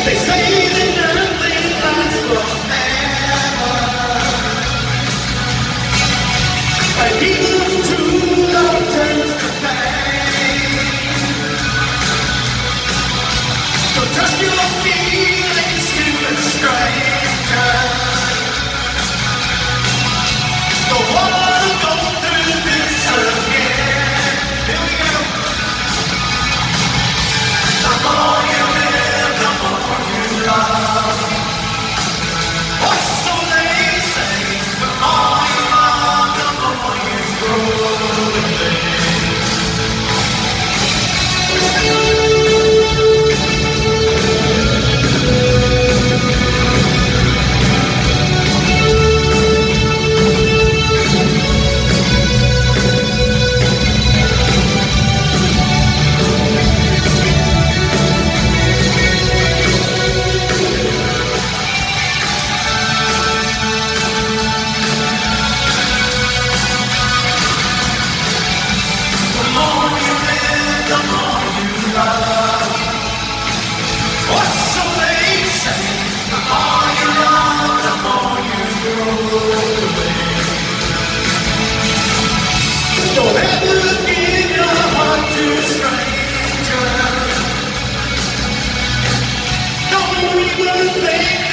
They say that nothing lasts forever, and even true love turns to pain. So trust your feelings to a stranger. Don't wanna go through this again. Here we go. The more you live, the more you love. Or so they say. The more you love, the more you grow. Don't ever give your heart to a stranger. Don't even think